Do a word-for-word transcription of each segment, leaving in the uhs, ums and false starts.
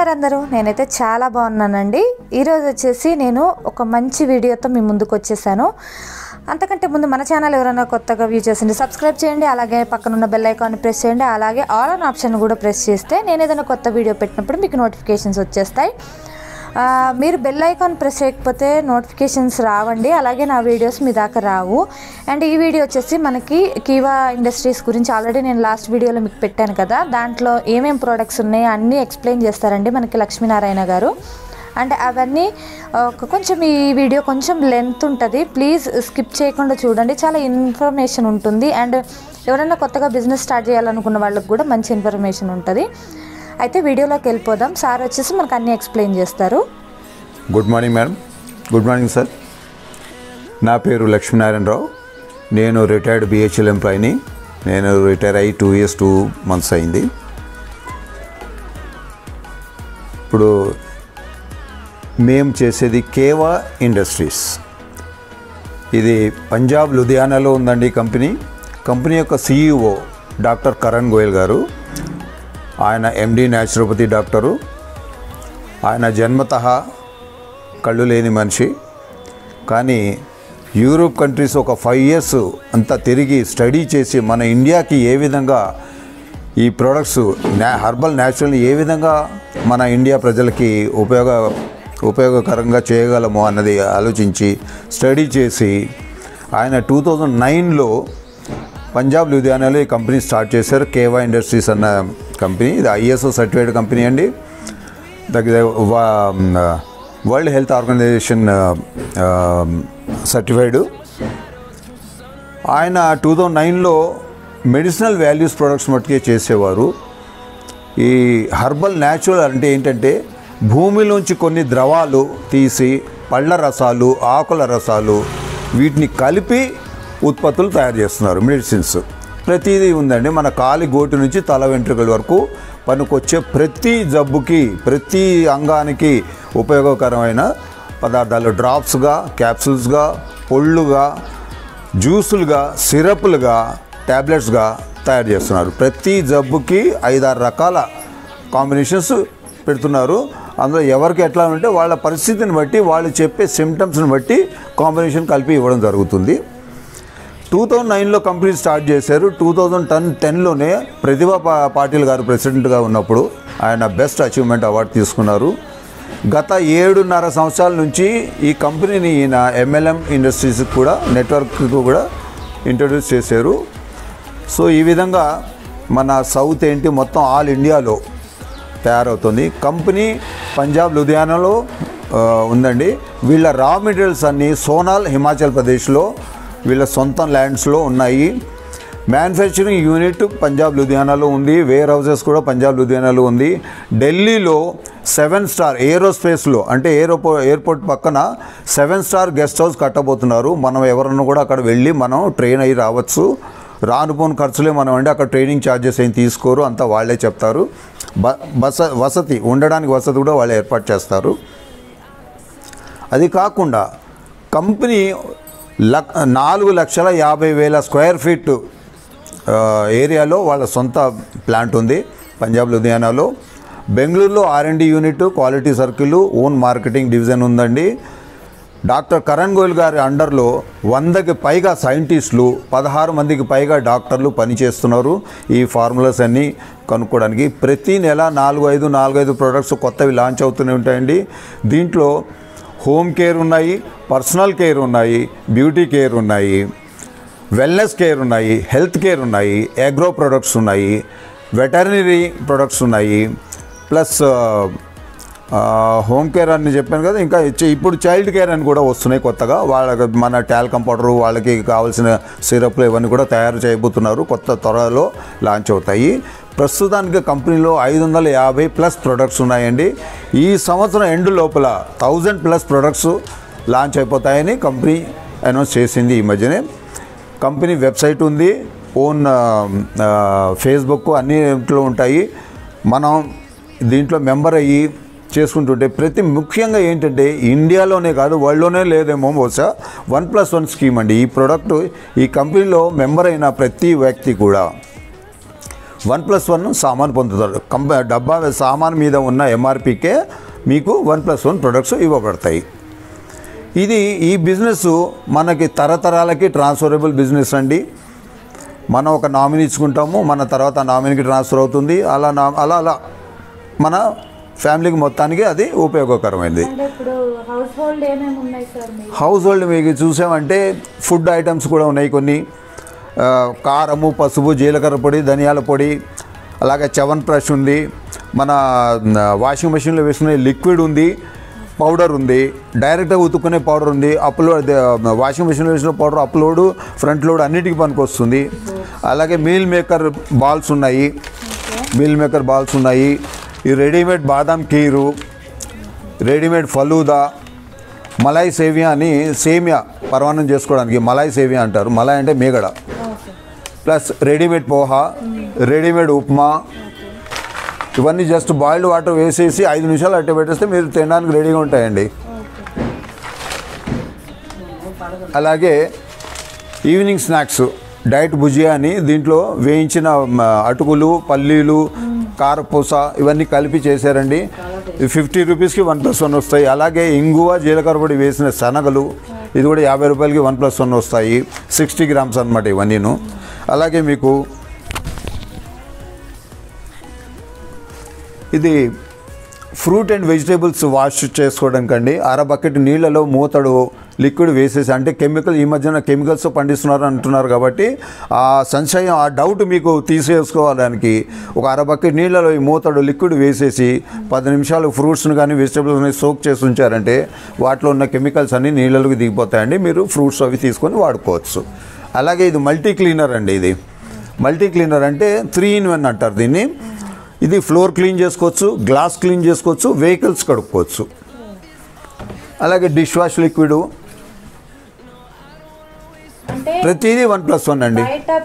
ఉన్నారు అందరూ నేనైతే చాలా బాగున్నానండి। ఈ రోజు వచ్చేసి నేను ఒక మంచి వీడియోతో మీ ముందుకు వచ్చేసాను। అంతకంటే ముందు మన ఛానల్ ఎవరైనా కొత్తగా వ్యూ చేసింది సబ్స్క్రైబ్ చేయండి, అలాగే పక్కన ఉన్న బెల్ ఐకాన్ ప్రెస్ చేయండి, అలాగే ఆల్ అన్ ఆప్షన్ కూడా ప్రెస్ చేస్తే నేను ఏదైనా కొత్త వీడియో పెట్టినప్పుడు మీకు నోటిఫికేషన్స్ వచ్చేస్తాయి। మీరు బెల్ ఐకాన్ ప్రెస్ చేయకపోతే నోటిఫికేషన్స్ రావండి, అలాగే నా వీడియోస్ మీ దాకా రావు। అండ్ ఈ వీడియో వచ్చేసి మనకి కీవా ఇండస్ట్రీస్ గురించి ఆల్రెడీ నేను లాస్ట్ వీడియోలో మీకు పెట్టాను కదా, దాంట్లో ఏమేం ప్రోడక్ట్స్ ఉన్నాయో అన్నీ ఎక్స్ప్లెయిన్ చేస్తారండి మనకి లక్ష్మీనారాయణ గారు। అండ్ అవన్నీ కొంచెం ఈ వీడియో కొంచెం లెంత్ ఉంటుంది, ప్లీజ్ స్కిప్ చేయకుండా చూడండి, చాలా ఇన్ఫర్మేషన్ ఉంటుంది। అండ్ ఎవరైనా కొత్తగా బిజినెస్ స్టార్ట్ చేయాలనుకున్న వాళ్ళకి కూడా మంచి ఇన్ఫర్మేషన్ ఉంటుంది। అయితే వీడియోలోకి వెళ్ళిపోదాం, సార్ వచ్చేసి మనకు అన్నీ ఎక్స్ప్లెయిన్ చేస్తారు। Good morning madam. Good morning sir. నా పేరు లక్ష్మీనారాయణరావు, నేను రిటైర్డ్ బిహెచ్ఎల్ ఎంప్లాయీని। నేను రిటైర్ అయ్యి టూ ఇయర్స్ టూ మంత్స్ అయింది। ఇప్పుడు మేము చేసేది కేవా ఇండస్ట్రీస్, ఇది పంజాబ్ లుధియానాలో ఉందండి కంపెనీ। కంపెనీ యొక్క సిఇఓ డాక్టర్ కరణ్ గోయల్ గారు, ఆయన ఎండి న్యాచురోపతి డాక్టరు। ఆయన జన్మతః కళ్ళు లేని మనిషి, కానీ యూరోప్ కంట్రీస్ ఒక ఫైవ్ ఇయర్స్ అంతా తిరిగి స్టడీ చేసి మన ఇండియాకి ఏ విధంగా ఈ ప్రోడక్ట్స్ న్యా హర్బల్ న్యాచురల్ ఏ విధంగా మన ఇండియా ప్రజలకి ఉపయోగ ఉపయోగకరంగా చేయగలమో అన్నది ఆలోచించి స్టడీ చేసి ఆయన టూ థౌజండ్ నైన్లో పంజాబ్ లుధియానాలో ఈ కంపెనీ స్టార్ట్ చేశారు, కేవా ఇండస్ట్రీస్ అన్న కంపెనీ। ఇది ఐఎస్ఓ సర్టిఫైడ్ కంపెనీ అండి, దగ్గర వరల్డ్ హెల్త్ ఆర్గనైజేషన్ సర్టిఫైడ్। ఆయన టూ థౌజండ్ నైన్లో మెడిసినల్ వాల్యూస్ ప్రొడక్ట్స్ మట్టుకే చేసేవారు। ఈ హర్బల్ న్యాచురల్ అంటే ఏంటంటే భూమిలోంచి కొన్ని ద్రవాలు తీసి పళ్ళ రసాలు, ఆకుల రసాలు వీటిని కలిపి ఉత్పత్తులు తయారు చేస్తున్నారు, మెడిసిన్స్। ప్రతిదీ ఉందండి, మన కాలి గోటు నుంచి తల వెంట్రుకల వరకు పనికొచ్చే ప్రతి జబ్బుకి ప్రతి అంగానికి ఉపయోగకరమైన పదార్థాలు డ్రాప్స్గా, క్యాప్సూల్స్గా, పొళ్ళుగా, జ్యూసులుగా, సిరప్లుగా, ట్యాబ్లెట్స్గా తయారు చేస్తున్నారు। ప్రతి జబ్బుకి ఐదారు రకాల కాంబినేషన్స్ పెడుతున్నారు। అందులో ఎవరికి ఎట్లా ఉంటే వాళ్ళ పరిస్థితిని బట్టి, వాళ్ళు చెప్పే సిమ్టమ్స్ని బట్టి కాంబినేషన్ కలిపి ఇవ్వడం జరుగుతుంది। టూ థౌజండ్ నైన్లో కంపెనీ స్టార్ట్ చేశారు। టూ థౌజండ్ టెన్ టెన్లోనే ప్రతిభా పా పాటిల్ గారు ప్రెసిడెంట్గా ఉన్నప్పుడు ఆయన బెస్ట్ అచీవ్మెంట్ అవార్డు తీసుకున్నారు। గత ఏడున్నర సంవత్సరాల నుంచి ఈ కంపెనీని ఈయన ఎంఎల్ఎం ఇండస్ట్రీస్కి కూడా నెట్వర్క్కి కూడా ఇంట్రడ్యూస్ చేశారు। సో ఈ విధంగా మన సౌత్ ఏంటి మొత్తం ఆల్ ఇండియాలో తయారవుతుంది। కంపెనీ పంజాబ్ లుధియానాలో ఉందండి। వీళ్ళ రా మెటీరియల్స్ అన్నీ సోనాల్ హిమాచల్ ప్రదేశ్లో వీళ్ళ సొంత ల్యాండ్స్లో ఉన్నాయి। మ్యానుఫ్యాక్చరింగ్ యూనిట్ పంజాబ్ లుధియానాలో ఉంది, వేర్ హౌసెస్ కూడా పంజాబ్ లుధియానాలో ఉంది। ఢిల్లీలో సెవెన్ స్టార్ ఏరోస్పేస్లో అంటే ఏరోపో ఎయిర్పోర్ట్ పక్కన సెవెన్ స్టార్ గెస్ట్ హౌస్ కట్టబోతున్నారు। మనం ఎవరన్నా కూడా అక్కడ వెళ్ళి మనం ట్రైన్ అయ్యి రావచ్చు, రానుపోని ఖర్చులే మనం అండి, అక్కడ ట్రైనింగ్ ఛార్జెస్ ఏం తీసుకోరు, అంతా వాళ్ళే చెప్తారు। బ బస వసతి ఉండడానికి వసతి కూడా వాళ్ళు ఏర్పాటు చేస్తారు। అది కాకుండా కంపెనీ లక్ నాలుగు లక్షల యాభై వేల స్క్వేర్ ఫీట్ ఏరియాలో వాళ్ళ సొంత ప్లాంట్ ఉంది పంజాబ్ లుధియానాలో। బెంగళూరులో R and D unit, quality circle, own marketing division ఉందండి। డాక్టర్ కరణ్ గోయల్ గారి అండర్లో వందకి పైగా సైంటిస్టులు, పదహారు మందికి పైగా డాక్టర్లు పనిచేస్తున్నారు ఈ ఫార్ములాస్ అన్నీ కనుక్కోవడానికి। ప్రతి నెల నాలుగు ఐదు నాలుగు ఐదు ప్రోడక్ట్స్ కొత్తవి లాంచ్ అవుతూనే ఉంటాయండి। దీంట్లో హోమ్ కేర్ ఉన్నాయి, పర్సనల్ కేర్ ఉన్నాయి, బ్యూటీ కేర్ ఉన్నాయి, వెల్నెస్ కేర్ ఉన్నాయి, హెల్త్ కేర్ ఉన్నాయి, అగ్రో ప్రొడక్ట్స్ ఉన్నాయి, వెటర్నరీ ప్రొడక్ట్స్ ఉన్నాయి, ప్లస్ హోమ్ కేర్ అని చెప్పాను కదా, ఇంకా ఇప్పుడు చైల్డ్ కేర్ అని కూడా వస్తున్నాయి కొత్తగా। వాళ్ళకి మన టాల్కమ్ పౌడరు, వాళ్ళకి కావాల్సిన సిరప్లు ఇవన్నీ కూడా తయారు చేయబోతున్నారు, కొత్త త్వరలో లాంచ్ అవుతాయి। ప్రస్తుతానికి కంపెనీలో ఐదు వందల యాభై ప్లస్ ప్రొడక్ట్స్ ఉన్నాయండి। ఈ సంవత్సరం ఎండ్ లోపల థౌజండ్ ప్లస్ ప్రొడక్ట్స్ లాంచ్ అయిపోతాయని కంపెనీ అనౌన్స్ చేసింది ఈ మధ్యనే। కంపెనీ వెబ్సైట్ ఉంది, ఓన్ ఫేస్బుక్ అన్నింటిలో ఉంటాయి। మనం దీంట్లో మెంబర్ అయ్యి చేసుకుంటుంటే ప్రతి ముఖ్యంగా ఏంటంటే ఇండియాలోనే కాదు వరల్డ్లోనే లేదేమో బహుశా వన్ ప్లస్ వన్ స్కీమ్ అండి। ఈ ప్రోడక్ట్ ఈ కంపెనీలో మెంబర్ అయిన ప్రతి వ్యక్తి కూడా వన్ ప్లస్ వన్ సామాన్ పొందుతారు. కంప డబ్బా సామాన్ మీద ఉన్న ఎంఆర్పికే మీకు వన్ ప్లస్ వన్ ప్రొడక్ట్స్ ఇవ్వబడతాయి. ఇది ఈ బిజినెస్ మనకి తరతరాలకి ట్రాన్స్ఫరబుల్ బిజినెస్ అండి. మనం ఒక నామినీ ఇచ్చుకుంటాము, మన తర్వాత నామినీకి ట్రాన్స్ఫర్ అవుతుంది. అలా నా అలా అలా మన ఫ్యామిలీకి మొత్తానికి అది ఉపయోగకరమైనది. హౌస్ హోల్డ్ మీకు చూసామంటే ఫుడ్ ఐటమ్స్ కూడా ఉన్నాయి కొన్ని. కారము, పసుపు, జీలకర్ర పొడి, ధనియాల పొడి, అలాగే చవన్ బ్రష్ ఉంది, మన వాషింగ్ మెషిన్లో వేసుకునే లిక్విడ్ ఉంది, పౌడర్ ఉంది, డైరెక్ట్గా ఉతుక్కునే పౌడర్ ఉంది, అప్లోడ్ వాషింగ్ మెషిన్లో వేసిన పౌడర్ అప్లోడ్ ఫ్రంట్ లోడ్ అన్నిటికీ పనికి వస్తుంది. అలాగే మీల్ మేకర్ బాల్స్ ఉన్నాయి, మీల్ మేకర్ బాల్స్ ఉన్నాయి. ఈ రెడీమేడ్ బాదాం కీరు, రెడీమేడ్ ఫలూదా, మలాయ్ సేవియా అని సేమియా పరమాన్నం చేసుకోవడానికి మలాయ్ సేవియా అంటారు. మలాయ్ అంటే మేగడ. Plus readymade poha, readymade upma, ఇవన్నీ జస్ట్ బాయిల్డ్ వాటర్ వేసేసి ఐదు నిమిషాలు అట్టే పెట్టేస్తే మీరు తినడానికి రెడీగా ఉంటాయండి. అలాగే ఈవినింగ్ స్నాక్స్ డైట్ భుజియా అని దీంట్లో వేయించిన అటుకులు, పల్లీలు, కారపూస ఇవన్నీ కలిపి చేశారండి. ఫిఫ్టీ రూపీస్కి వన్ ప్లస్ వన్ వస్తాయి. అలాగే ఇంగువ, జీలకర్ర పొడి వేసిన శనగలు, ఇది కూడా యాభై రూపాయలకి వన్ ప్లస్ వన్ వస్తాయి. సిక్స్టీ గ్రామ్స్ అనమాట ఇవన్నీను. అలాగే మీకు ఇది ఫ్రూట్ అండ్ వెజిటేబుల్స్ వాష్ చేసుకోవడానికండి. అర బకెట్ నీళ్ళలో మూతడు లిక్విడ్ వేసేసి, అంటే కెమికల్ ఈ మధ్యన కెమికల్స్ పండిస్తున్నారు అంటున్నారు కాబట్టి ఆ సంశయం, ఆ డౌట్ మీకు తీసేసుకోవడానికి ఒక అర బకెట్ నీళ్ళలో ఈ మూతడు లిక్విడ్ వేసేసి పది నిమిషాలు ఫ్రూట్స్ని కానీ వెజిటేబుల్స్ని సోక్ చేసి ఉంచారంటే వాటిలో ఉన్న కెమికల్స్ అన్నీ నీళ్ళలోకి దిగిపోతాయండి. మీరు ఫ్రూట్స్ అవి తీసుకొని వాడుకోవచ్చు. అలాగే ఇది మల్టీ క్లీనర్ అండి. ఇది మల్టీ క్లీనర్ అంటే త్రీ ఇన్ వన్ అంటారు దీన్ని. ఇది ఫ్లోర్ క్లీన్ చేసుకోవచ్చు, గ్లాస్ క్లీన్ చేసుకోవచ్చు, వెహికల్స్ కడుక్కోవచ్చు. అలాగే డిష్ వాష్ లిక్విడ్, ప్రతిదీ వన్ ప్లస్ వన్ అండి.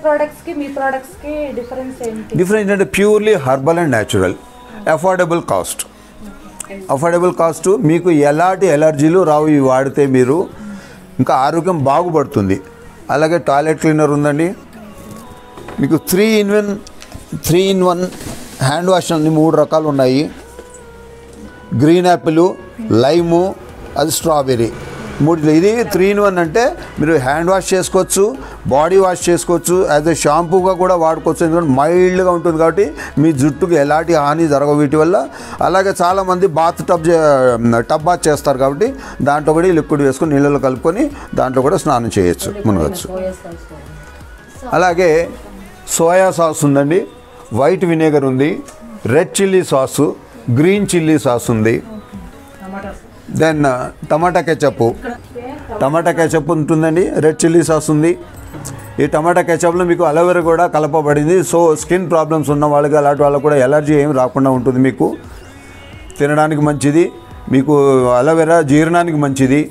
డిఫరెన్స్ అంటే purely herbal and natural, affordable cost. Affordable cost, మీకు ఎలాంటి ఎలర్జీలు రావు ఇవి వాడితే. మీరు ఇంకా ఆరోగ్యం బాగుపడుతుంది. అలాగే టాయిలెట్ క్లీనర్ ఉందండి. మీకు three in one three in one hand wash అన్ని మూడు రకాలు ఉన్నాయి. గ్రీన్ యాపిల్, లైము, అది స్ట్రాబెర్రీ, మూడు. ఇది త్రీ ఇన్ వన్ అంటే మీరు హ్యాండ్ వాష్ చేసుకోవచ్చు, బాడీ వాష్ చేసుకోవచ్చు, యాజ్ ఎ షాంపూగా కూడా వాడుకోవచ్చు. ఎందుకంటే మైల్డ్గా ఉంటుంది కాబట్టి మీ జుట్టుకు ఎలాంటి హాని జరగవు వీటి వల్ల. అలాగే చాలామంది బాత్ టబ్ టబ్ బాత్ చేస్తారు కాబట్టి దాంట్లో కూడా లిక్విడ్ వేసుకొని నీళ్ళలో కలుపుకొని దాంట్లో కూడా స్నానం చేయొచ్చు, మునగచ్చు. అలాగే సోయా సాస్ ఉందండి, వైట్ వినేగర్ ఉంది, red chilli sauce, green chilli sauce ఉంది. Then tomato ketchup, tomato ketchup ఉంటుందండి, రెడ్ చిల్లీ సాస్ ఉంది. ఈ టమాటా కెచప్లో మీకు అలోవెరా కూడా కలపబడింది. సో స్కిన్ ప్రాబ్లమ్స్ ఉన్న వాళ్ళకి అలాంటి వాళ్ళకి కూడా ఎలర్జీ ఏమి రాకుండా ఉంటుంది. మీకు తినడానికి మంచిది, మీకు అలోవెరా జీర్ణానికి మంచిది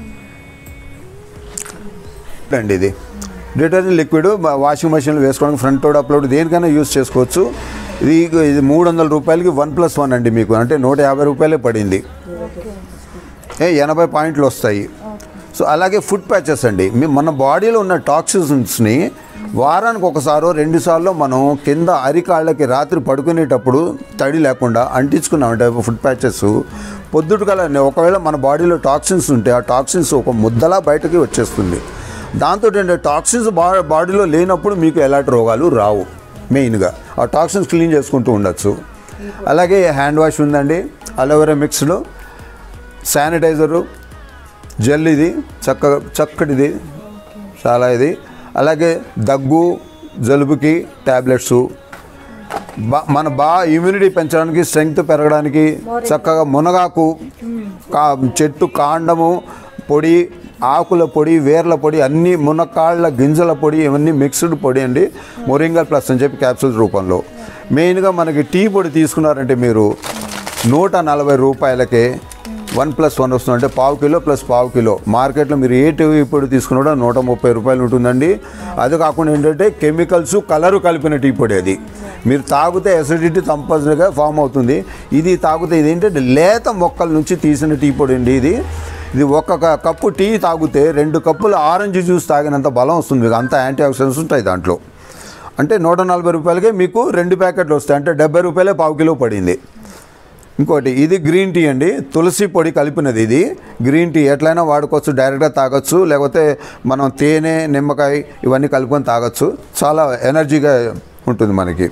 అండి. ఇది డిటర్జెంట్ లిక్విడ్ వాషింగ్ మెషిన్లో వేసుకోవడానికి ఫ్రంట్ లోడ్ అప్లోడ్ దేనికైనా యూజ్ చేసుకోవచ్చు. ఇది ఇది మూడు వందల రూపాయలకి వన్ ప్లస్ వన్ అండి. మీకు అంటే నూట యాభై రూపాయలే పడింది. ఏ ఎనభై పాయింట్లు వస్తాయి. సో అలాగే ఫుడ్ ప్యాచెస్ అండి. మన బాడీలో ఉన్న టాక్సిన్స్ని వారానికి ఒకసారో రెండు సార్లు మనం కింద అరికాళ్ళకి రాత్రి పడుకునేటప్పుడు తడి లేకుండా అంటించుకున్నామంటే ఫుడ్ ప్యాచెస్ పొద్దుట కల ఒకవేళ మన బాడీలో టాక్సిన్స్ ఉంటే ఆ టాక్సిన్స్ ఒక ముద్దలా బయటకి వచ్చేస్తుంది. దాంతో ఏంటంటే టాక్సిన్స్ బా బాడీలో లేనప్పుడు మీకు ఎలాంటి రోగాలు రావు. మెయిన్గా ఆ టాక్సిన్స్ క్లీన్ చేసుకుంటూ ఉండొచ్చు. అలాగే హ్యాండ్ వాష్ ఉందండి, అలోవెరా మిక్స్డ్, శానిటైజరు, జెల్, ఇది చక్కగా చక్కటిది చాలా ఇది. అలాగే దగ్గు జలుబుకి ట్యాబ్లెట్స్, బా మన బాగా ఇమ్యూనిటీ పెంచడానికి, స్ట్రెంగ్త్ పెరగడానికి చక్కగా మునగాకు కా చెట్టు కాండము పొడి, ఆకుల పొడి, వేర్ల పొడి, అన్నీ మునక్కాళ్ళ గింజల పొడి, ఇవన్నీ మిక్స్డ్ పొడి అండి. మొరింగా ప్లస్ అని చెప్పి క్యాప్సూల్స్ రూపంలో. మెయిన్గా మనకి టీ పొడి తీసుకున్నారంటే మీరు నూట నలభై రూపాయలకే వన్ ప్లస్ వన్ వస్తుంది. అంటే పావు కిలో ప్లస్ పావు కిలో. మార్కెట్లో మీరు ఏ టీ పొడి తీసుకున్నా నూట ముప్పై రూపాయలు ఉంటుందండి. అది కాకుండా ఏంటంటే కెమికల్స్, కలరు కలిపిన టీ పొడి. అది మీరు తాగితే అసిడిటీ కంపల్సరీగా ఫామ్ అవుతుంది. ఇది తాగితే ఇది ఏంటంటే లేత మొక్కల నుంచి తీసిన టీ పొడి అండి. ఇది ఇది ఒక కప్పు టీ తాగితే రెండు కప్పులు ఆరెంజ్ జ్యూస్ తాగినంత బలం వస్తుంది. మీకు అంత యాంటీ ఆక్సిడెంట్స్ ఉంటాయి దాంట్లో. అంటే నూట నలభై రూపాయలకే మీకు రెండు ప్యాకెట్లు వస్తాయి, అంటే డెబ్బై రూపాయలే పావు కిలో పడింది. ఇంకోటి ఇది గ్రీన్ టీ అండి, తులసి పొడి కలిపినది. ఇది గ్రీన్ టీ ఎట్లయినా వాడుకోవచ్చు, డైరెక్ట్గా తాగొచ్చు, లేకపోతే మనం తేనె నిమ్మకాయ ఇవన్నీ కలుపుకొని తాగొచ్చు. చాలా ఎనర్జీగా ఉంటుంది మనకి.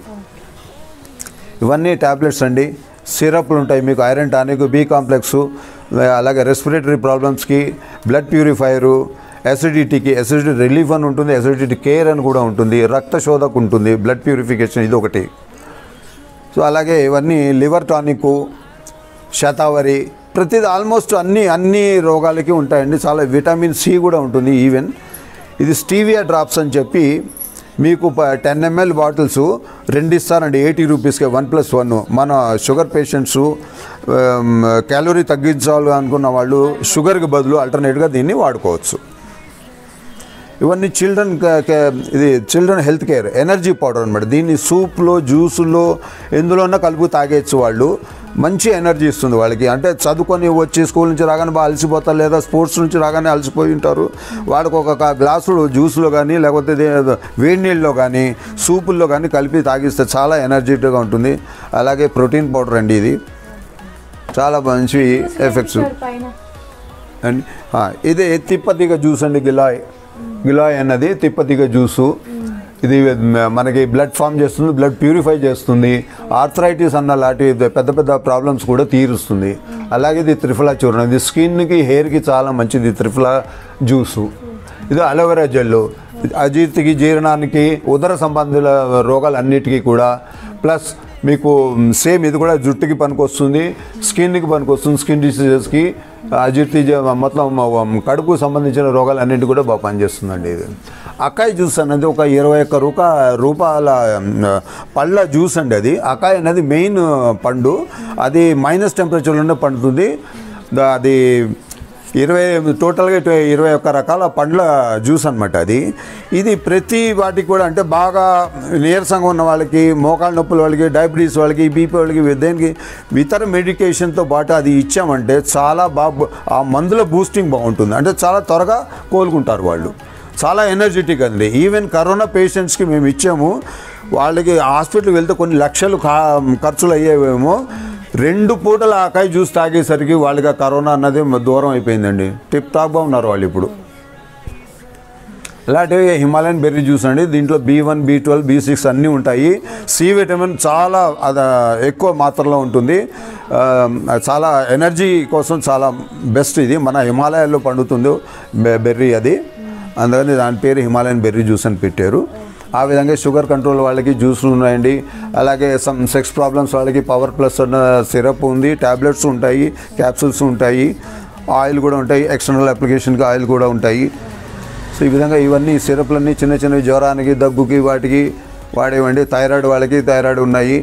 ఇవన్నీ ట్యాబ్లెట్స్ అండి. సిరప్లు ఉంటాయి మీకు, ఐరన్ టానిక్, బి కాంప్లెక్సు, అలాగే రెస్పిరేటరీ ప్రాబ్లమ్స్కి, బ్లడ్ ప్యూరిఫైరు, అసిడిటీకి అసిడిటీ రిలీఫ్ అని ఉంటుంది, అసిడిటీ కేర్ అని కూడా ఉంటుంది, రక్త శోధకు ఉంటుంది, బ్లడ్ ప్యూరిఫికేషన్ ఇది ఒకటి. సో అలాగే ఇవన్నీ లివర్ టానిక్, శతావరి, ప్రతిది ఆల్మోస్ట్ అన్ని అన్ని రోగాలకి ఉంటాయండి. చాలా విటమిన్ సి కూడా ఉంటుంది. ఈవెన్ ఇది స్టీవియా డ్రాప్స్ అని చెప్పి మీకు టెన్ ఎంఎల్ బాటిల్స్ రెండు ఇస్తారండి ఎయిటీ రూపీస్కి, వన్ ప్లస్ వన్. మన షుగర్ పేషెంట్స్ క్యాలరీ తగ్గించాలి అనుకున్న వాళ్ళు షుగర్కి బదులు ఆల్టర్నేట్గా దీన్ని వాడుకోవచ్చు. ఇవన్నీ చిల్డ్రన్ ఇది children health care energy powder అనమాట. దీన్ని సూప్లో, జ్యూసుల్లో ఎందులోన్నా కలుపు తాగేచ్చు. వాళ్ళు మంచి ఎనర్జీ ఇస్తుంది వాళ్ళకి. అంటే చదువుకొని వచ్చి స్కూల్ నుంచి రాగానే బాగా అలసిపోతారు, లేదా స్పోర్ట్స్ నుంచి రాగానే అలసిపోయి ఉంటారు. వాళ్ళకు ఒక గ్లాసు జ్యూస్లో కానీ లేకపోతే వేడి నీళ్ళలో కానీ సూపుల్లో కానీ కలిపి తాగిస్తే చాలా ఎనర్జెటిక్గా ఉంటుంది. అలాగే ప్రోటీన్ పౌడర్ అండి, ఇది చాలా మంచి ఎఫెక్ట్స్ అండి. ఇది తిప్పతిగా జ్యూస్ అండి, గిలాయ్ గిలాయ్ అన్నది తిప్పతిగా జ్యూసు. ఇది మనకి బ్లడ్ ఫామ్ చేస్తుంది, బ్లడ్ ప్యూరిఫై చేస్తుంది, ఆర్థరైటిస్ అన్న లాంటి పెద్ద పెద్ద ప్రాబ్లమ్స్ కూడా తీరుస్తుంది. అలాగే ఇది త్రిఫలా చూర్ణం, ఇది స్కిన్కి హెయిర్కి చాలా మంచిది త్రిఫలా జ్యూసు. ఇది అలోవెరా జెల్లు, అజీర్తికి, జీర్ణానికి, ఉదర సంబంధిత రోగాలన్నిటికీ కూడా. ప్లస్ మీకు సేమ్ ఇది కూడా జుట్టుకి పనికొస్తుంది, స్కిన్కి పనికొస్తుంది, స్కిన్ డిసీజెస్కి, అజీర్తి మొత్తం కడుపు సంబంధించిన రోగాలన్నింటి కూడా బాగా పనిచేస్తుందండి. ఇది అకాయ్ జ్యూస్ అనేది ఒక ఇరవై ఒక్క రూపా రూపాయల పళ్ళ జ్యూస్ అండి. అది అకాయ్ అనేది మెయిన్ పండు, అది మైనస్ టెంపరేచర్లోనే పండుతుంది. అది ఇరవై టోటల్గా ఇరవై ఒక్క రకాల పండ్ల జ్యూస్ అనమాట అది. ఇది ప్రతి వాటికి కూడా అంటే బాగా నీరసంగా ఉన్న వాళ్ళకి, మోకాళ్ళ నొప్పుల వాళ్ళకి, డయాబెటీస్ వాళ్ళకి, బీపీ వాళ్ళకి, దేనికి ఇతర మెడికేషన్తో పాటు అది ఇచ్చామంటే చాలా బాగా ఆ మందుల బూస్టింగ్ బాగుంటుంది. అంటే చాలా త్వరగా కోలుకుంటారు వాళ్ళు. చాలా ఎనర్జెటిక్ అండి. ఈవెన్ కరోనా పేషెంట్స్కి మేము ఇచ్చాము, వాళ్ళకి హాస్పిటల్కి వెళ్తే కొన్ని లక్షలు ఖర్చులు అయ్యేవేమో, రెండు పూటల ఆకాయ జ్యూస్ తాగేసరికి వాళ్ళకి కరోనా అన్నది దూరం అయిపోయిందండి. టిప్ టాప్గా ఉన్నారు వాళ్ళు ఇప్పుడు. అలాంటివి హిమాలయన్ బెర్రీ జ్యూస్ అండి, దీంట్లో B one, B twelve, B six అన్నీ ఉంటాయి. సి విటమిన్ చాలా అది ఎక్కువ మాత్రలో ఉంటుంది. చాలా ఎనర్జీ కోసం చాలా బెస్ట్. ఇది మన హిమాలయాల్లో పండుతుంది బెర్రీ, అది అందుకని దాని పేరు హిమాలయన్ బెర్రీ జ్యూస్ అని పెట్టారు. ఆ విధంగా షుగర్ కంట్రోల్ వాళ్ళకి జ్యూస్లు ఉన్నాయండి. అలాగే సమ్ సెక్స్ ప్రాబ్లమ్స్ వాళ్ళకి పవర్ ప్లస్ అన్న సిరప్ ఉంది, ట్యాబ్లెట్స్ ఉంటాయి, క్యాప్సూల్స్ ఉంటాయి, ఆయిల్ కూడా ఉంటాయి, ఎక్స్టర్నల్ అప్లికేషన్కి ఆయిల్ కూడా ఉంటాయి. సో ఈ విధంగా ఇవన్నీ సిరప్లన్నీ చిన్న చిన్నవి జ్వరానికి, దగ్గుకి, వాటికి వాడేవండి. థైరాయిడ్ వాళ్ళకి థైరాయిడ్ ఉన్నాయి.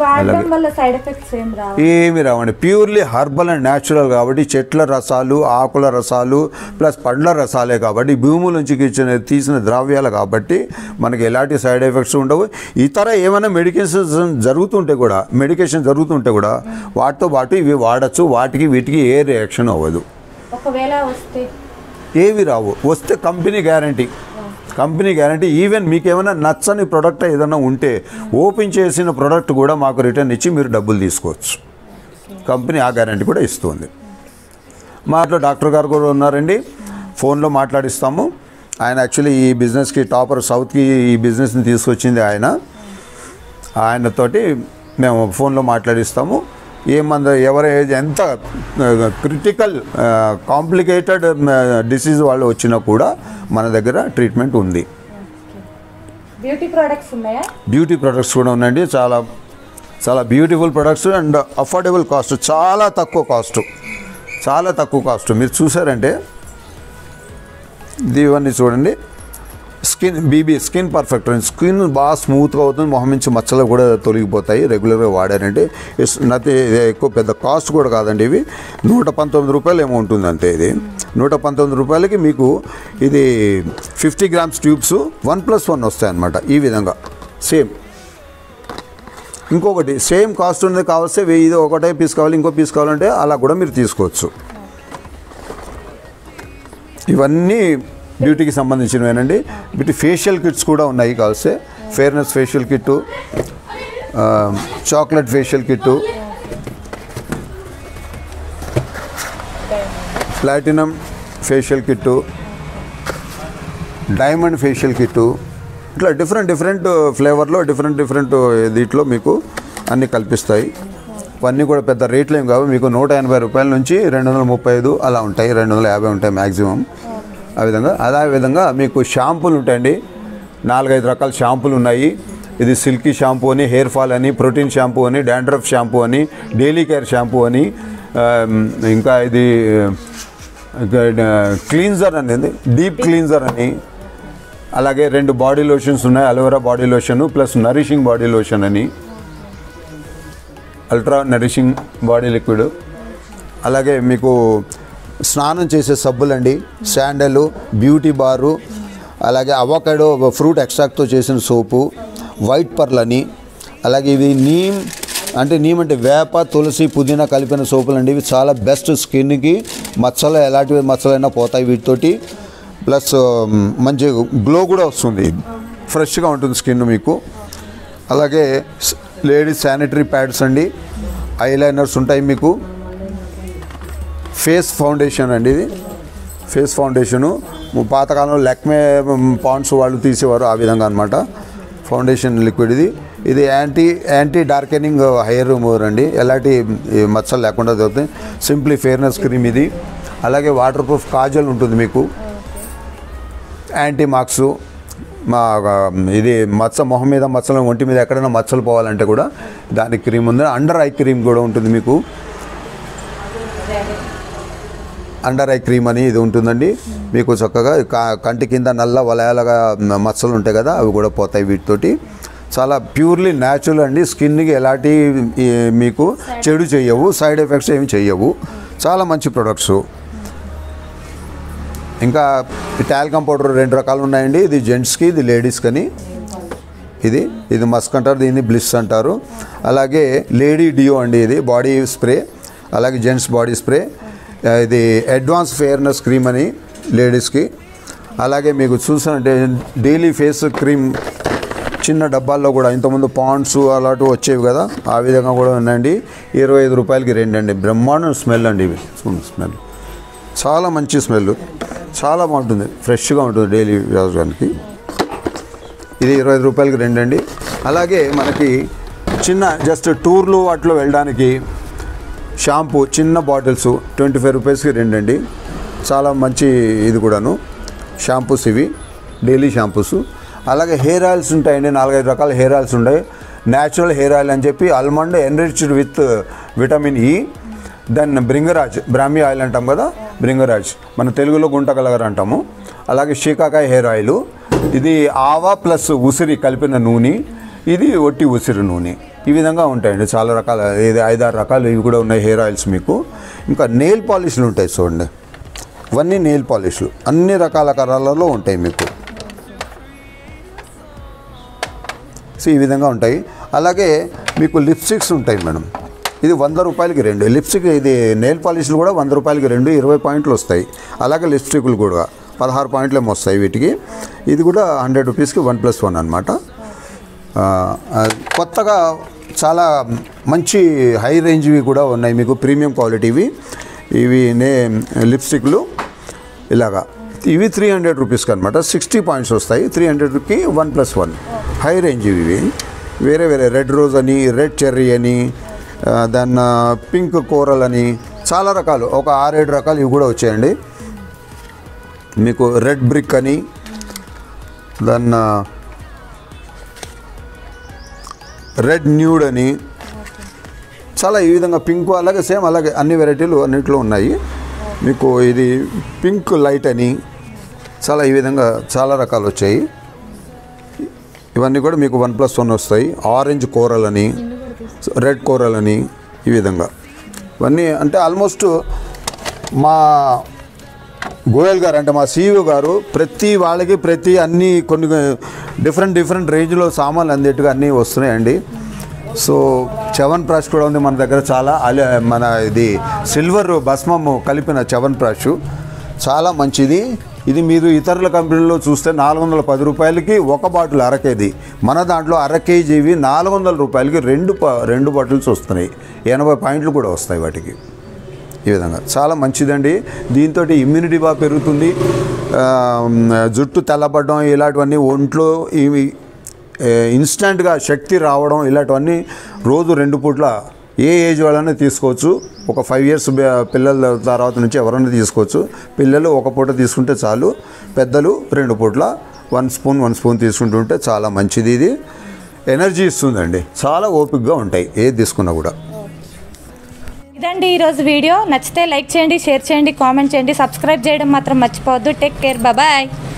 ఏమి రావండి, ప్యూర్లీ హర్బల్ అండ్ న్యాచురల్ కాబట్టి, చెట్ల రసాలు, ఆకుల రసాలు ప్లస్ పండ్ల రసాలే కాబట్టి, భూముల నుంచి ఇచ్చిన తీసిన ద్రవ్యాలు కాబట్టి మనకి ఎలాంటి సైడ్ ఎఫెక్ట్స్ ఉండవు. ఇతర ఏమైనా మెడికేషన్స్ జరుగుతుంటే కూడా మెడికేషన్ జరుగుతుంటే కూడా వాటితో పాటు ఇవి వాడచ్చు. వాటికి వీటికి ఏ రియాక్షన్ అవ్వదు. ఒకవేళ వస్తే ఏవి రావు. వస్తే company guarantee, company guarantee. Even మీకు ఏమైనా నచ్చని ప్రోడక్ట్ ఏదైనా ఉంటే ఓపెన్ చేసిన ప్రోడక్ట్ కూడా మాకు రిటర్న్ ఇచ్చి మీరు డబ్బులు తీసుకోవచ్చు. కంపెనీ ఆ గ్యారంటీ కూడా ఇస్తుంది. మాట్లో డాక్టర్ గారు కూడా ఉన్నారండి, ఫోన్లో మాట్లాడిస్తాము. ఆయన యాక్చువల్లీ ఈ బిజినెస్కి టాపర్, సౌత్కి ఈ బిజినెస్ని తీసుకొచ్చింది ఆయన. ఆయనతోటి మేము ఫోన్లో మాట్లాడిస్తాము. ఏమంద ఎవరు ఎంత క్రిటికల్ కాంప్లికేటెడ్ డిసీజ్ వాళ్ళు వచ్చినా కూడా మన దగ్గర ట్రీట్మెంట్ ఉంది. బ్యూటీ ప్రొడక్ట్స్ ఉన్నాయా? బ్యూటీ ప్రొడక్ట్స్ కూడా ఉన్నాయండి. చాలా చాలా beautiful products and affordable cost, చాలా తక్కువ కాస్ట్, చాలా తక్కువ కాస్ట్. మీరు చూసారంటే ఇవన్నీ చూడండి. స్కిన్ బీబీ స్కిన్ పర్ఫెక్ట్ అండి, స్కిన్ బాగా స్మూత్గా అవుతుంది, మొహం నుంచి మచ్చలు కూడా తొలగిపోతాయి రెగ్యులర్గా వాడారంటే. నతి ఎక్కువ పెద్ద కాస్ట్ కూడా కాదండి. ఇవి నూట పంతొమ్మిది రూపాయలు ఏమో ఉంటుంది అంతే. ఇది నూట పంతొమ్మిది రూపాయలకి మీకు ఇది fifty grams tubes one plus one వస్తాయి అన్నమాట. ఈ విధంగా సేమ్. ఇంకొకటి సేమ్ కాస్ట్ ఉన్నది కావస్తే ఇది ఒకటే పీస్ కావాలి, ఇంకో పీస్ కావాలంటే అలా కూడా మీరు తీసుకోవచ్చు. ఇవన్నీ బ్యూటీకి సంబంధించినవేనండి. బ్యూటీ ఫేషియల్ కిట్స్ కూడా ఉన్నాయి కావస్తే. Fairness facial kit, chocolate facial kit, platinum facial kit, diamond facial kit, ఇట్లా డిఫరెంట్ డిఫరెంట్ ఫ్లేవర్లో డిఫరెంట్ డిఫరెంట్ దీంట్లో మీకు అన్నీ కల్పిస్తాయి. ఇవన్నీ కూడా పెద్ద రేట్లు ఏం కావు, మీకు నూట ఎనభై రూపాయల నుంచి రెండు వందల ముప్పై ఐదు అలా ఉంటాయి, రెండు వందల యాభై ఉంటాయి మ్యాక్సిమం. ఆ విధంగా అదే విధంగా మీకు షాంపూలు ఉంటాయండి, నాలుగైదు రకాల షాంపూలు ఉన్నాయి. ఇది సిల్కీ షాంపూ అని, హెయిర్ ఫాల్ అని, ప్రోటీన్ షాంపూ అని, డాండ్రఫ్ షాంపూ అని, డైలీ కేర్ షాంపూ అని, ఇంకా ఇది క్లీన్జర్ అనేది డీప్ క్లీన్జర్ అని, అలాగే రెండు బాడీ లోషన్స్ ఉన్నాయి, aloe vera body lotion plus nourishing body lotion అని, అల్ట్రా నరిషింగ్ బాడీ లిక్విడ్. అలాగే మీకు స్నానం చేసే సబ్బులండి, శాండల్, బ్యూటీ బారు, అలాగే అవకాడో ఫ్రూట్ ఎక్స్ట్రాక్ట్తో చేసిన సోపు, వైట్ పర్ల్ అని, అలాగే ఇవి నీమ్ అంటే నీమ్ అంటే వేప, తులసి, పుదీనా కలిపిన సోపులు అండి. ఇవి చాలా బెస్ట్ స్కిన్కి, మచ్చలు ఎలాంటి మచ్చలైనా పోతాయి వీటితోటి. ప్లస్ మంచి గ్లో కూడా వస్తుంది, ఫ్రెష్గా ఉంటుంది స్కిన్ మీకు. అలాగే లేడీస్ శానిటరీ ప్యాడ్స్ అండి, ఐలైనర్స్ ఉంటాయి మీకు. ఫేస్ ఫౌండేషన్ అండి, ఇది ఫేస్ ఫౌండేషను పాతకాలంలో లెక్మే పాండ్స్ వాళ్ళు తీసేవారు, ఆ విధంగా అనమాట ఫౌండేషన్ లిక్విడ్ ఇది. ఇది anti anti darkening hair remover అండి, ఎలాంటి మచ్చలు లేకుండా దొరుకుతాయి. సింప్లీ ఫేర్నెస్ క్రీమ్ ఇది. అలాగే వాటర్ ప్రూఫ్ కాజల్ ఉంటుంది మీకు, యాంటీ మార్క్స్, మా ఇది మచ్చ మొహం మీద మచ్చలు, ఒంటి మీద ఎక్కడైనా మచ్చలు పోవాలంటే కూడా దానికి క్రీమ్ ఉంది. అండర్ ఐ క్రీమ్ కూడా ఉంటుంది మీకు, అండర్ ఐ క్రీమ్ అని ఇది ఉంటుందండి మీకు. చక్కగా కంటి కింద నల్ల వలయాలుగా మచ్చలు ఉంటాయి కదా, అవి కూడా పోతాయి వీటితోటి. చాలా ప్యూర్లీ న్యాచురల్ అండి, స్కిన్కి ఎలాంటి మీకు చెడు చేయవు, సైడ్ ఎఫెక్ట్స్ ఏమి చేయవు. చాలా మంచి ప్రొడక్ట్స్. ఇంకా టాల్కమ్ పౌడర్ రెండు రకాలు ఉన్నాయండి, ఇది జెంట్స్కి, ఇది లేడీస్కి అని. ఇది ఇది మస్క్ అంటారు, దీన్ని బ్లిస్ అంటారు. అలాగే లేడీ డియో అండి, ఇది బాడీ స్ప్రే. అలాగే జెంట్స్ బాడీ స్ప్రే, ఇది అడ్వాన్స్ ఫెయిర్నెస్ క్రీమ్ అని లేడీస్కి. అలాగే మీకు చూసానంటే డైలీ ఫేస్ క్రీమ్ చిన్న డబ్బాల్లో కూడా, ఇంతకుముందు పాండ్స్ అలాంటివి వచ్చేవి కదా, ఆ విధంగా కూడా ఉన్నాయండి. ఇరవై ఐదు రూపాయలకి రెండు అండి. బ్రహ్మాండం స్మెల్ అండి ఇవి, స్మెల్ చాలా మంచి స్మెల్, చాలా బాగుంటుంది, ఫ్రెష్గా ఉంటుంది డైలీ యూజ్కి. ఇది ఇరవై ఐదు రూపాయలకి రెండు అండి. అలాగే మనకి చిన్న జస్ట్ టూర్లు వాటిలో వెళ్ళడానికి షాంపూ చిన్న బాటిల్స్ ట్వంటీ ఫైవ్ రూపీస్కి రెండు అండి. చాలా మంచి ఇది కూడాను షాంపూస్ ఇవి, డైలీ షాంపూస్. అలాగే హెయిర్ ఆయిల్స్ ఉంటాయండి, నాలుగైదు రకాల హెయిర్ ఆయిల్స్ ఉంటాయి. న్యాచురల్ హెయిర్ ఆయిల్ అని చెప్పి almond enriched with vitamin E. Then Bhringraj, Brahmi oil అంటాం కదా, బ్రింగరాజ్ మన తెలుగులో గుంటగలగర అంటాము. అలాగే షీకాకాయ హెయిర్ ఆయిల్, ఇది ఆవా ప్లస్ ఉసిరి కలిపిన నూనె, ఇది ఒట్టి ఉసిరి నూనె. ఈ విధంగా ఉంటాయండి చాలా రకాల, ఇది ఐదారు రకాలు ఇవి కూడా ఉన్నాయి హెయిర్ ఆయిల్స్ మీకు. ఇంకా నెయిల్ పాలిష్లు ఉంటాయి చూడండి, ఇవన్నీ నెయిల్ పాలిష్లు అన్ని రకాల కలర్లలో ఉంటాయి మీకు. సో ఈ విధంగా ఉంటాయి. అలాగే మీకు లిప్స్టిక్స్ ఉంటాయి మేడం, ఇది వంద రూపాయలకి రెండు. లిప్స్టిక్ ఇది నెయిల్ పాలిష్లు కూడా వంద రూపాయలకి రెండు, ఇరవై పాయింట్లు వస్తాయి. అలాగే లిప్స్టిక్లు కూడా పదహారు పాయింట్లు ఏమో వస్తాయి వీటికి. ఇది కూడా హండ్రెడ్ రూపీస్కి వన్ ప్లస్ వన్ అనమాట. కొత్తగా చాలా మంచి హై రేంజ్వి కూడా ఉన్నాయి మీకు, ప్రీమియం క్వాలిటీవి. ఇవి నే లిప్స్టిక్లు ఇలాగా, ఇవి త్రీ హండ్రెడ్ రూపీస్కి అనమాట, సిక్స్టీ పాయింట్స్ వస్తాయి. త్రీ హండ్రెడ్కి one plus one high range ఇవి. వేరే వేరే రెడ్ రోజ్ అని, రెడ్ చెర్రీ అని, దాన్ని పింక్ కోరల్ అని, చాలా రకాలు, ఒక ఆరేడు రకాలు ఇవి కూడా వచ్చాయండి మీకు. రెడ్ బ్రిక్ అని, దాన్ని రెడ్ న్యూడ్ అని, చాలా ఈ విధంగా పింక్, అలాగే సేమ్ అలాగే అన్ని వెరైటీలు అన్నింటిలో ఉన్నాయి మీకు. ఇది పింక్ లైట్ అని, చాలా ఈ విధంగా చాలా రకాలు వచ్చాయి. ఇవన్నీ కూడా మీకు వన్ ప్లస్ వన్ వస్తాయి. ఆరెంజ్ కోరల్ అని, రెడ్ కోరల్ అని, ఈ విధంగా ఇవన్నీ. అంటే ఆల్మోస్ట్ మా గోయల్ గారు అంటే మా సీఈఓ గారు ప్రతి వాళ్ళకి ప్రతి అన్ని కొన్ని డిఫరెంట్ డిఫరెంట్ రేంజ్లో సామాన్లు అందేట్టుగా అన్నీ వస్తున్నాయండి. సో చవన్ ప్రాష్ కూడా ఉంది మన దగ్గర చాలా. మన ఇది సిల్వర్ భస్మము కలిపిన చవన్ ప్రాష్ చాలా మంచిది, ఇది మీరు ఇతరుల కంపెనీలో చూస్తే నాలుగు వందల పది రూపాయలకి ఒక బాటిల్ అర కేజీ, మన దాంట్లో అర కేజీవి నాలుగు వందల రూపాయలకి రెండు ప రెండు బాటిల్స్ వస్తున్నాయి. ఎనభై పాయింట్లు కూడా వస్తాయి వాటికి. ఈ విధంగా చాలా మంచిదండి. దీంతో ఇమ్యూనిటీ బాగా పెరుగుతుంది. జుట్టు తెల్లబడడం ఇలాంటివన్నీ, ఒంట్లో ఇవి ఇన్స్టెంట్గా శక్తి రావడం ఇలాంటివన్నీ రోజు రెండు పూట్ల ఏ ఏజ్ వాళ్ళైనా తీసుకోవచ్చు. ఒక ఫైవ్ ఇయర్స్ పిల్లల తర్వాత నుంచి ఎవరైనా తీసుకోవచ్చు. పిల్లలు ఒక పూట తీసుకుంటే చాలు, పెద్దలు రెండు పూట్ల వన్ స్పూన్ వన్ స్పూన్ తీసుకుంటుంటే చాలా మంచిది. ఇది ఎనర్జీ ఇస్తుందండి. చాలా ఓపికగా ఉంటాయి ఏది తీసుకున్నా కూడా. ఇదండి ఈరోజు వీడియో. నచ్చితే లైక్ చేయండి, షేర్ చేయండి, కామెంట్ చేయండి, సబ్స్క్రైబ్ చేయడం మాత్రం మర్చిపోవద్దు. Take care, bye.